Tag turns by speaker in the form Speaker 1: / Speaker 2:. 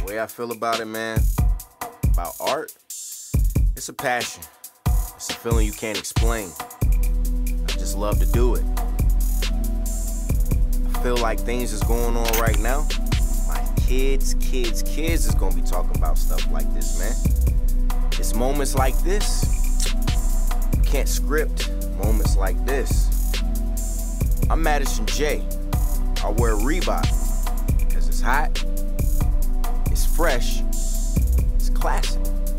Speaker 1: way I feel about it, man, about art, it's a passion. It's a feeling you can't explain. I just love to do it. I feel like things is going on right now. My kids is gonna be talking about stuff like this, man. It's moments like this, you can't script moments like this. I'm Madison Jay. I wear Reebok because it's hot, it's fresh, it's classic.